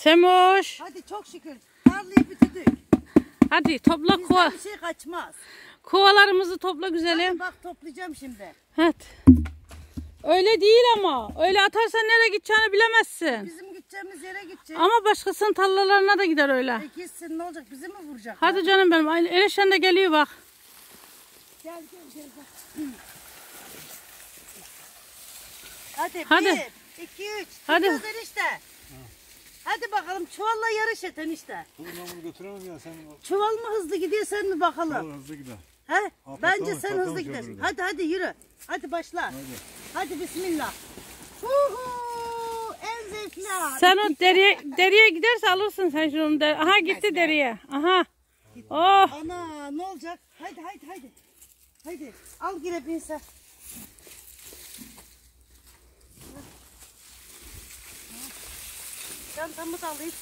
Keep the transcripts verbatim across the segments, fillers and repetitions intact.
Semoş. Hadi çok şükür. Tarlayı bitirdik. Hadi topla kova. Bizden bir şey kaçmaz. Kovalarımızı topla güzelim. Hadi bak toplayacağım şimdi. Evet. Öyle değil ama. Öyle atarsan nereye gideceğini bilemezsin. Bizim gideceğimiz yere gidecek. Ama başkasının tarlalarına da gider öyle. E gitsin ne olacak? Bizi mi vuracak? Hadi canım benim. Enişten de geliyor bak. Gel gel gel. gel. Hadi, Hadi. bir, iki, üç. Hadi. Hadi. Enişte. Hadi bakalım çuvalla yarış et enişte. Dur ben bunu götüremem ya sen. Çuval mı hızlı gidiyor sen mi bakalım? Çuval hızlı gider. He? Aa, Bence patlamış, sen patlamış hızlı gidersin. öbürü de. Hadi hadi yürü. Hadi başla. Hadi. Hadi bismillah. Huhu, en zevkli an. Sen o deriye, deriye giderse alırsın sen şunu. Der- Aha gitti deriye. Aha. Oh. Ana ne olacak? Hadi hadi hadi. Hadi al gire bin sen. Çantamı da alayım.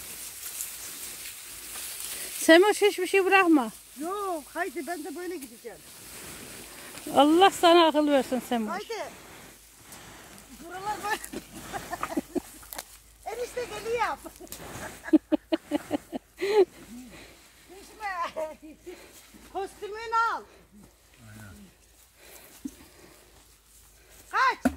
Semoş hiçbir şey bırakma. Yok haydi ben de böyle gideceğim. Allah sana akıl versin Semoş. Haydi. Buralar böyle. Enişte geliyor. Düşme. Kostümünü al. Kaç.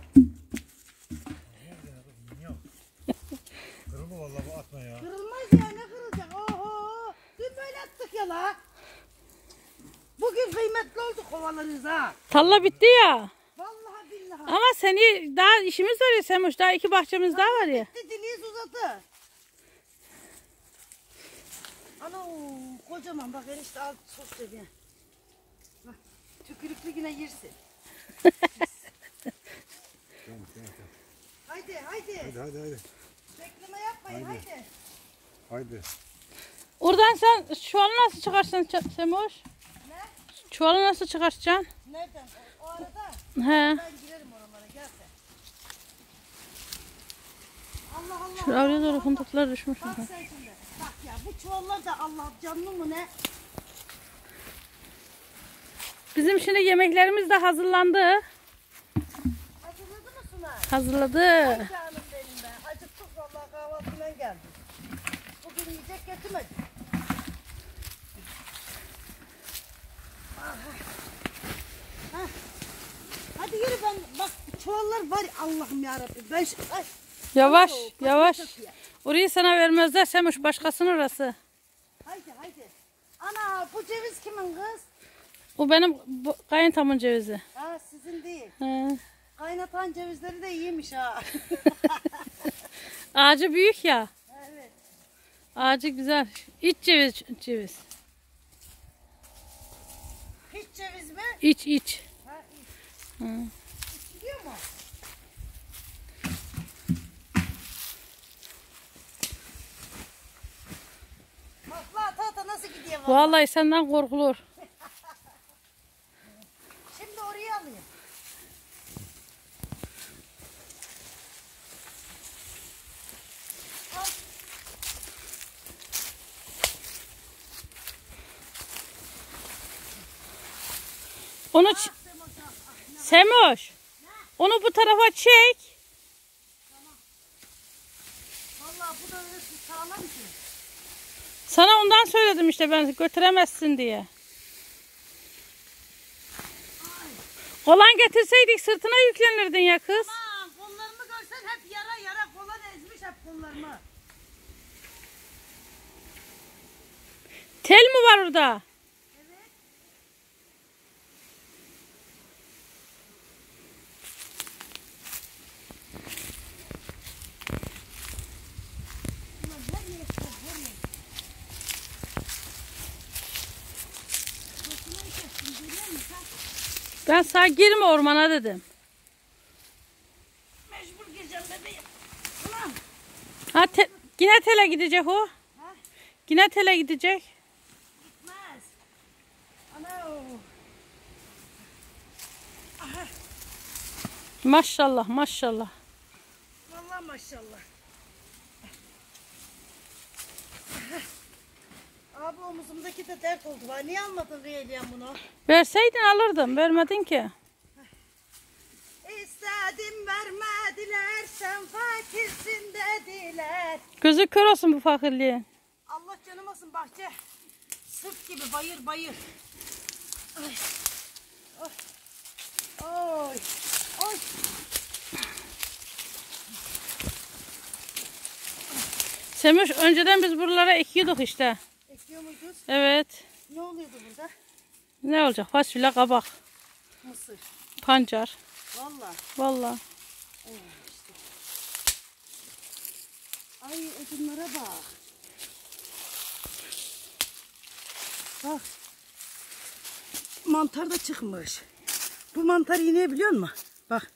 Kırılma vallahi bu atma ya. Kırılmaz ya ne kırılacak? Oho. Dün böyle attık ya la. Bugün kıymetli oldu kovalarınız ha. Tarla bitti ya. Vallahi billahi. Ama seni daha işimiz var ya Semoş. Daha iki bahçemiz daha var ya. Bitti diliyiz uzadı. Ana kocaman bak enişte al sos dedi. Bak tükürüklü yine yersin. Tamam, tamam, tamam. Haydi haydi. Hadi hadi hadi. Bekleme yapmayın Haydi. haydi. Haydi. Oradan sen çuvalı nasıl çıkarsın Ç- Semoş? Ne? Çuvalı nasıl çıkartacaksın? Nereden? O, o arada He. ben girerim oralara gel sen. Allah Allah. Şu oraya doğru Allah, fındıklar düşmüş. Allah. Bak sen şimdi. Bak ya bu çuvallar da Allah canlı mı ne? Bizim şimdi yemeklerimiz de hazırlandı. Hazırladı mı Sunay? Hazırladı. Canım benim be. Acıktık vallahi kahvaltıyla geldim. Bugün yiyecek getirmedim. Hah. Hadi yürü ben bak çuvallar var Allah'ım yarabbim. Ben şu, ay, Yavaş Oo, yavaş. çok iyi. Orayı sana vermezler Semoş. Başkasının orası. haydi haydi. Ana bu ceviz kimin kız? O benim bu, kayıntamın cevizi. Ha sizin değil. He. Kaynatan cevizleri de iyiymiş ha. Ağacı büyük ya. Evet. Ağacı güzel. İç ceviz ceviz. Hiç ceviz mi? İç iç. Ha iyi. Hı. Gidiyor mu? Takla ata ata nasıl gidiyor valla? Vallahi senden korkulur. Şimdi oraya alayım. Al. Onu ç- Semoş. Onu bu tarafa çek. Vallahi bu da öyle sağlam ki. Sana ondan söyledim işte ben götüremezsin diye. Kolan getirseydik sırtına yüklenirdin ya kız. Aman kollarımı görsen hep yara yara kolan ezmiş hep kollarımı. Tel mi var orada? Evet. Ulan her yere çıkar, her yere. Boşuna kestim, görüyor musun sen? Ben sana girme ormana dedim. Mecbur gireceğim bebeğim. Ulan. Ha te- yine tele gidecek o. Ha? Yine tele gidecek. Gitmez. Ana. Aha. Maşallah maşallah. Vallahi maşallah. Abi omuzumdaki de dert oldu. Var. Niye almadın Riyeliyen bunu? Verseydin alırdım. Vermedin ki. İstedim vermediler sen fakirsin dedi. verdiler. Gözü kör olsun bu fakirliğin. Allah canımasın bahçe. Sırt gibi bayır bayır. Ay. Oy. Oy. Oy. Semuş önceden biz buralara ekiyorduk işte. Ekiyor muydunuz? Evet. Ne oluyordu burada? Ne olacak? Fasulye, kabak, Mısır. pancar. Valla. Vallahi. Ay odunlara bak. Bak. Mantar da çıkmış. Bu mantar yine biliyor musun? Bak.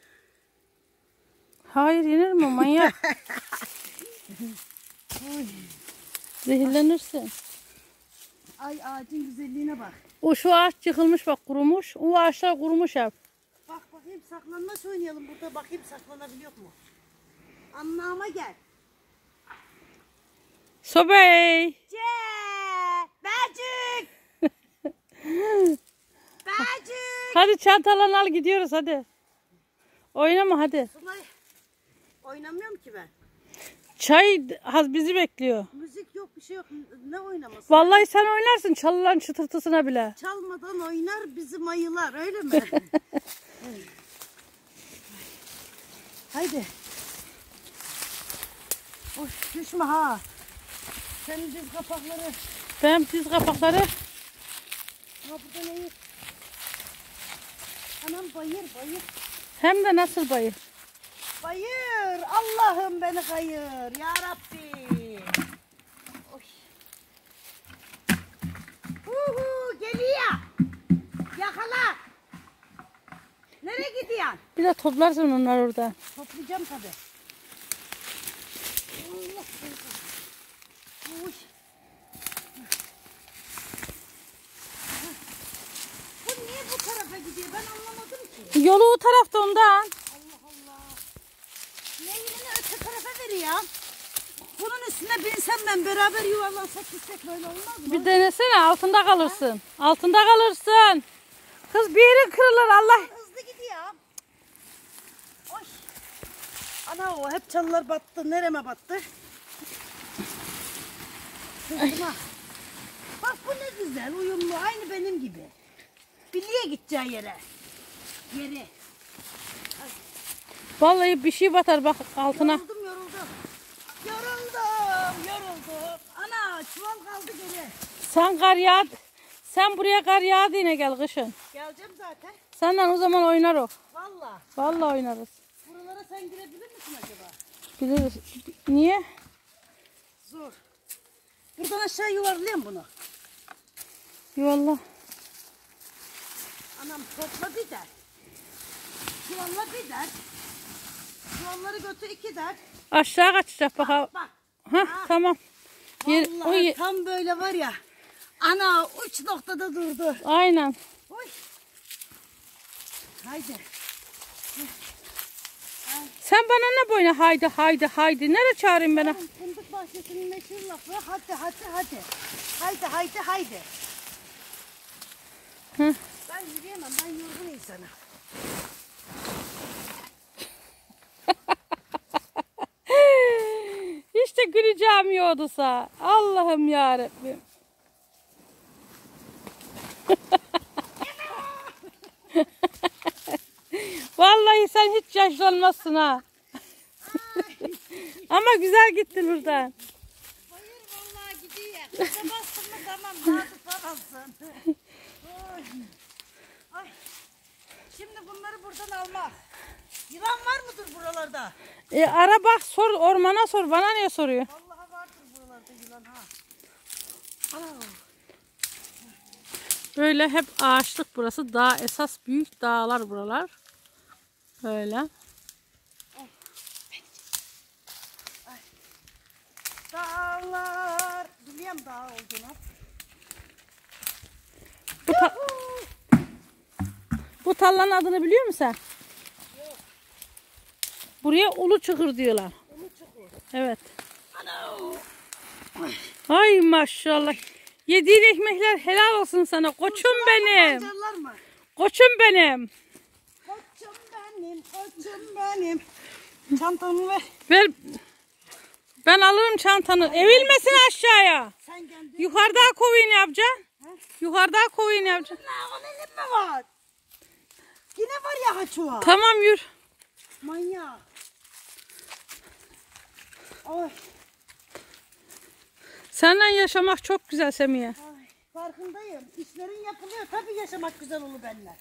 Hayır yenir mi manyak? Zehirlenirsin. Ay ağacın güzelliğine bak. O şu ağaç yıkılmış bak kurumuş. O ağaçlar kurumuş hep. Bak bakayım saklanmaç oynayalım burada. Bakayım saklanabiliyor mu? Anlama gel. Sobey. Ce, Bercik. Bercik. Hadi çantalarını al gidiyoruz hadi. Oynama hadi. Sunay. Oynamıyorum ki ben. Çay haz bizi bekliyor. Müzik yok bir şey yok. Ne oynaması? Vallahi sen oynarsın çalıların çıtırtısına bile. Çalmadan oynar bizim ayılar öyle mi? Haydi. Oy, düşme ha. Senin diz kapakları. Ben diz kapakları. Ha burada ne? Anam bayır bayır. Hem de nasıl bayır. Bayır. Allah'ım beni kayır. Ya Rabbi. Oy. Uhu geliyor. Yakala. Nereye gidiyorsun? Bir de toplarsın onlar orada. Toplayacağım tabii. Allah Allah. Uy. Bu niye bu tarafa gidiyor? Ben anlamadım ki. Yolu o tarafta ondan. Allah Allah. Neylini öte tarafa veriyor. Bunun üstüne binsem ben beraber yuvarlansak gitsek böyle olmaz mı? Bir denesene altında kalırsın. Altında kalırsın. Kız bir yerin kırılır Allah. Hızlı gidiyor. Oy. Ana o hep çalılar battı. Nereme battı? Kızıma. Bak bu ne güzel uyumlu. Aynı benim gibi. Birliğe gideceği yere. Yeri. Vallahi bir şey batar bak altına. Yoruldum yoruldum. Yoruldum yoruldum. Ana çuval kaldı geri. Sen kar yağ. Sen buraya kar yağdı yine gel kışın. Geleceğim zaten. Senden o zaman oynar o. Valla. Vallahi oynarız. Buralara sen girebilir misin acaba? Biliriz. Niye? Zor. Buradan aşağı yuvarlayayım bunu. Yuvallah. Anam topla bir der. Çuvalla bir der. Çuvalları götür iki der. Aşağı kaçacak bak. Ha, Bak. ha tamam. Yer, o Vallahi ye- tam böyle var ya. Ana uç noktada durdu. Aynen. Oy. Haydi. Sen bana ne boyuna haydi haydi haydi. Nereye çağırayım beni? Oğlum, fındık bahçesinin meşhur lafı. Hadi hadi hadi. Haydi haydi haydi. Hı. Ben yürüyemem. Ben yorgun insanım. İşte güleceğim yoğdusa. Allah'ım yarabbim. Vallahi sen hiç yaşlanmazsın ha. Ama güzel gittin buradan. Hayır vallahi gidiyor. Kıza bastın mı tamam. Daha tutamazsın. Oy. Ay. Şimdi bunları buradan almak. Yılan var mıdır buralarda? E, ara bak sor ormana sor. Bana niye soruyor? Vallahi vardır buralarda yılan ha. Ana. Böyle hep ağaçlık burası. Dağ esas büyük dağlar buralar. Böyle. Dağlar. Biliyorum dağ olduğunu. Bu, ta- bu tarlanın adını biliyor musun sen? Yok. Buraya Ulu Çukur diyorlar. Ulu çukur. Evet. Ana. Ay maşallah. Yediğin ekmekler helal olsun sana. Koçum benim. Pancarlar mı? Koçum benim. Koçum benim, koçum benim. Çantamı ver. Ver. Ben alırım çantanı. Evilmesin aşağıya. Sen kendin. Yukarıda kovayım yapacaksın. Yukarıda kovayım yapacaksın. La onun elim mi var? Yine var ya haçuva. Tamam yürü. Manyak. Ay, Seninle yaşamak çok güzel Semiye. ay, farkındayım. İşlerin yapılıyor. Tabii yaşamak güzel olur benimle.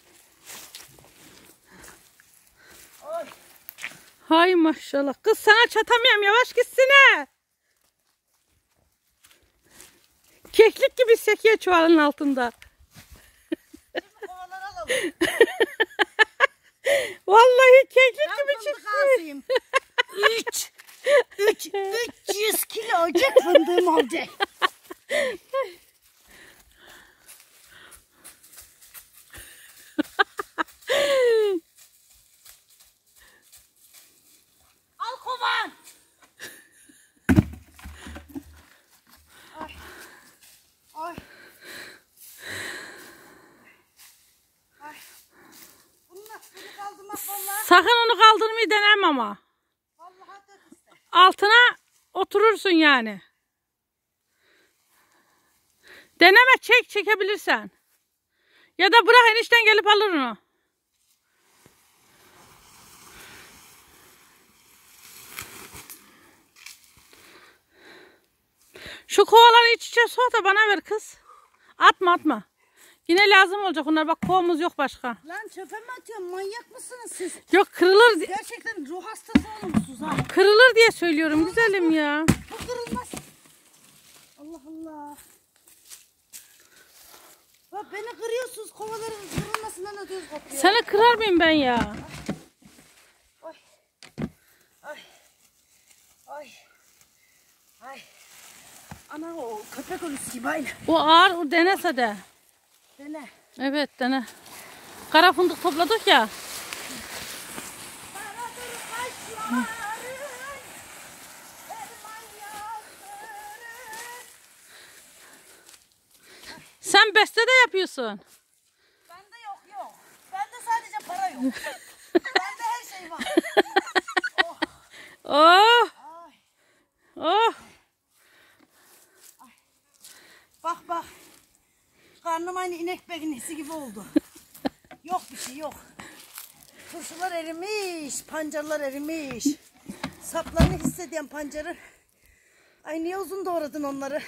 Ay. Hay maşallah. Kız sana çatamıyorum. Yavaş gitsene. Keklik gibi sekiyor çuvalın altında. Şimdi kovaları alalım. Vallahi keklik Ben gibi fındık çıktı. ağzıyım. Üç. Üç. Üç yüz kilocuk fındığım olacak. Al kovan. Ay. Ay. Ay. Bununla bunu kaldırmak vallahi. Sakın onu kaldırmayı denem ama. Vallahi dök işte. Altına oturursun yani. Deneme çek çekebilirsen. Ya da bırak enişten gelip alır onu. Şu kovaları iç içe soğuk da bana ver kız. Atma atma. Yine lazım olacak onlar. Bak kovamız yok başka. Lan çöpe mi atıyorsun? Manyak mısınız siz? Yok kırılır. di- Gerçekten ruh hastası olmuşsunuz ha. Kırılır diye söylüyorum güzelim ya. Bu kırılmaz. Allah Allah. Bak beni kırıyorsunuz. Kovaların kırılmasından ödüyoruz kopuyor. Seni kırar mıyım ben ya? Ay. Ay. Ay. Ay. Ana o köpek ölüsü gibi aynı. O ağır o denese de. Dene. Evet dene. Kara fındık topladık ya. Karadır kaşların, elman yağları. Sen beste de yapıyorsun. Bende yok yok. Bende sadece para yok. Bende her şey var. Oh. Oh Ay. oh. Bak bak. Karnım aynı inek begnesi gibi oldu. Yok bir şey yok. Turşular erimiş, pancarlar erimiş. Saplarını hissediyorum pancarı. Ay niye uzun doğradın onları?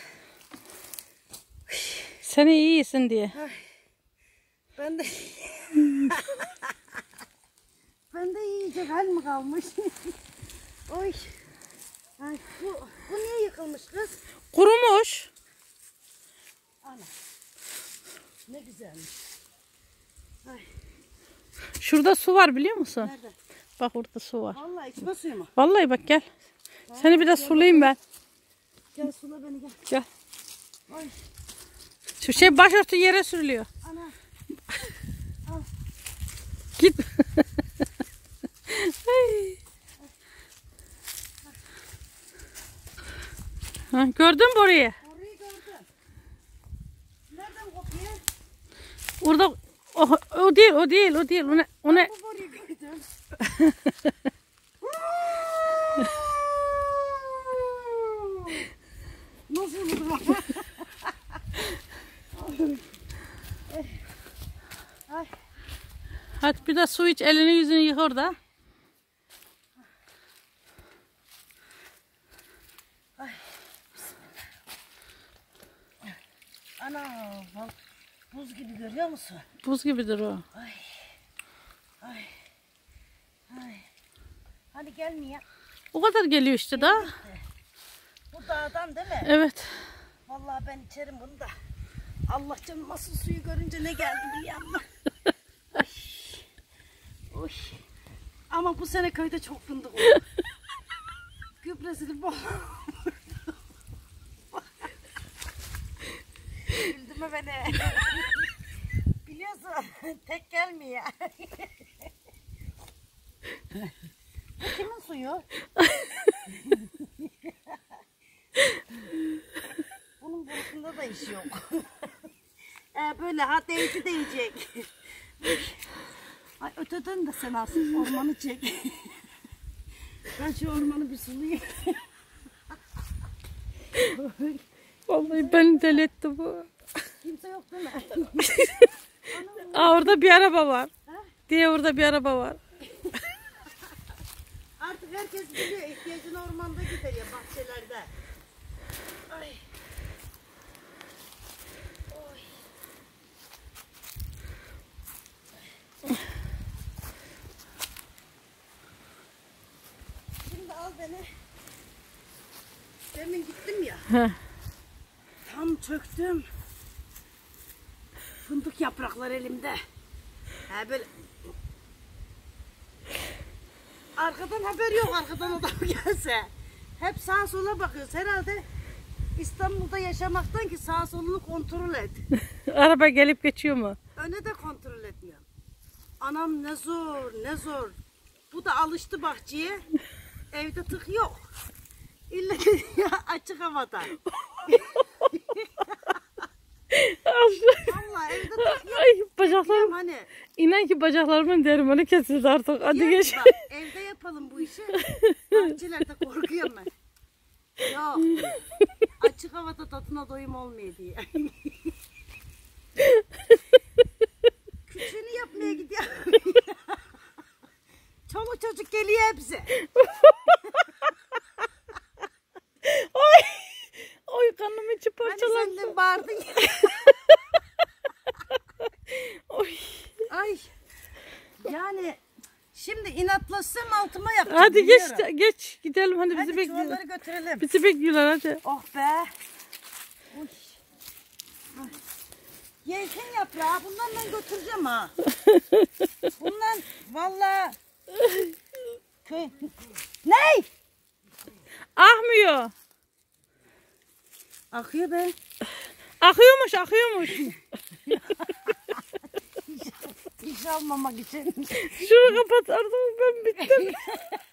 Sen iyisin diye. Ay. Ben de... ben de yiyecek hal mi kalmış? Oy. Ay, bu, bu niye yıkılmış kız? Kurumuş. Ana. Ne güzelmiş. Ay, Şurada su var biliyor musun? nerede? Bak orada su var. Vallahi içme suyu mu? Vallahi bak gel. Seni bir de sulayayım ben. Gel sula beni gel. Gel. Ay Şu şey başörtü yere sürülüyor. ana. Git. Ay. Ha, gördün mü orayı? Orayı gördüm. Nereden kopuyor? Orada o, o değil o değil o değil. O ne? O ne? Bu orayı gördüm. Nasıl olur bak? Ay. Hadi bir de su iç elini yüzünü yıka orada. Ana bak buz gibi görüyor musun? Buz gibidir o. Ay. Ay. Ay. Hani gelmiyor. O kadar geliyor işte da. Bu dağdan değil mi? Evet. Vallahi ben içerim bunu da. Allah canım nasıl suyu görünce ne geldi biliyor musun? Oy. Oy. Ama bu sene köyde çok fındık oldu. Gübresini bol. Güldü mü beni? Biliyorsun tek gelmiyor. Bu kimin suyu? Bunun burasında da iş yok. ee, böyle ha değdi değecek. Ay öteden de sen aslında ormanı çek. Ben şu ormanı bir sulayayım. Vallahi beni deli etti bu. Kimse yok değil mi? Aa, orada bir araba var. Diye orada bir araba var. Artık herkes biliyor. İhtiyacını ormanda gideriyor bahçelerde. Ay. Oy. Şimdi al beni. Demin gittim ya. Heh. Tam çöktüm. Fındık yaprakları elimde. Ha böyle. Arkadan haber yok, arkadan adam gelse. Hep sağa sola bakıyoruz. Herhalde İstanbul'da yaşamaktan ki sağa solunu kontrol et. Araba gelip geçiyor mu? Öne de kontrol etmiyor. Anam ne zor, ne zor. Bu da alıştı bahçeye. Evde tık yok. İlla ki açık havada. Vallahi evde tık yok. Ay bacaklarım. Hani İnan ki bacaklarımın dermanı kesildi artık. Hadi ya geç. bak, evde yapalım bu işi. Bahçelerde korkuyorum ben. Yok. Açık havada tadına doyum olmuyor diye. Küçüğünü yapmaya gidiyor. Çoluk çocuk geliyor hepsi. Ay. Oy kanım içi Hani parçalandı. senden bağırdın ya. Oy. Ay. Yani şimdi inatlaşsam altıma yapacağım. Hadi geç biliyorum. geç gidelim hadi bizi Hadi bekliyorlar. çuvalları götürelim. Bizi bekliyorlar hadi. Oh be. Uy. Ay. Yelken yaprağı. Bundan ben götüreceğim ha. Bundan vallahi köy. Ney? Akmıyor. Akıyor be. Akıyormuş akıyormuş. İş almamak için. Şunu kapat artık ben bittim.